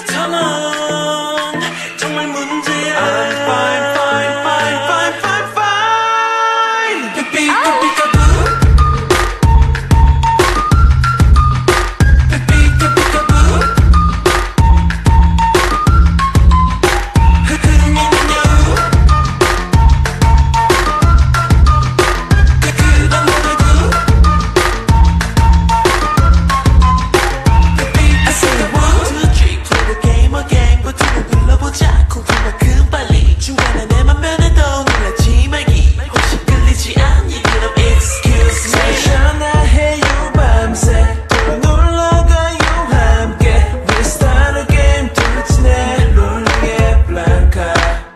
소리처럼 정말 문제야. I'm fine, fine, fine, fine, fine, fine. 삐삐삐삐까부. 삐삐삐삐까부. 흐흐미는 여우. 그런 노래구. I say 1, 2, 3 play the game again. 버튼을 눌러보자. 궁금만큼 빨리. 중간에 내 맘면에도 놀라지 말기. 혹시 끌리지 않니? 그럼 excuse me. 전화해요 밤새. 또 놀러가요 함께. We start again. 뚜렷이네 롤링의 블랑카.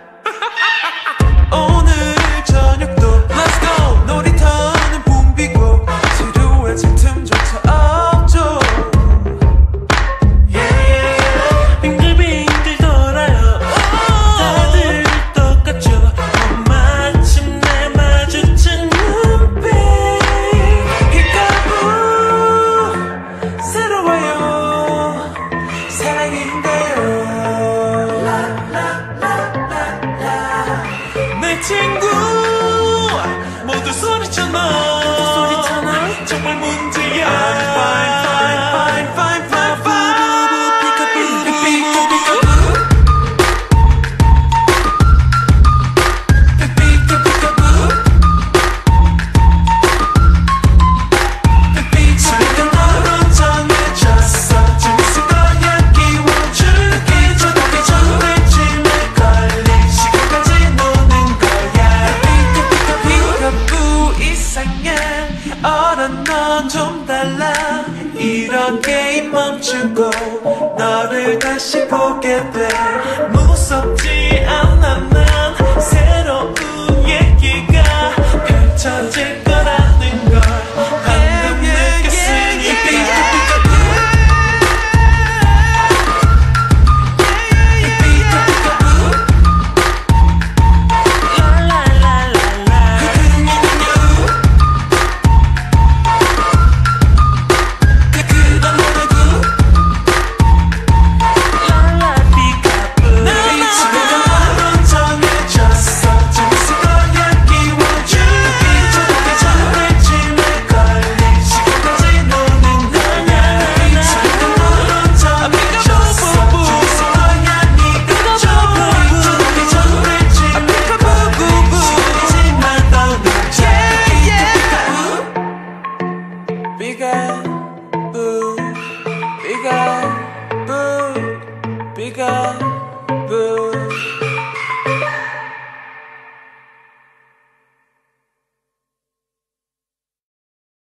오늘 저녁도 Let's go. 놀이터는 붐비고 지루해질 틈조차 없죠. 빙글빙글 돌아요. 다들 똑같죠. 마침내 마주친 눈빛. 피카부 새로워요. 사랑인가요? 라라라라라. 내 친구 모두 소리쳐놔. 정말 문제야. Fine, fine, fine, fine, fine, fine. 피카부 피카부. 지금 너로 정해졌어. 재밌을 거야. 끼워줄게. 저녁에 정해짐에 걸린 시간까지 노는 거야. 피카부 이상해. 어른 넌 좀 달라. 이런 게임 멈추고 너를 다시 보게 돼. 무섭지 않아. 난 새로운 얘기가 펼쳐질 거라는 걸 방금 느꼈으니까. 라라라라라. 흐흐미는 여우. 그런 노래구. 라라 피카부. 지금 너로 정해졌어. 재밌을 거야. 끼워줄게. 저녁에 정해짐에 걸린 시간까지 노는 거야. 지금 너로 정해졌어. 재밌을 거야. 네가 좋아해. 저녁에 정해짐에 걸린 시간이지만 더 늦어. 피카부 피카부 피카부.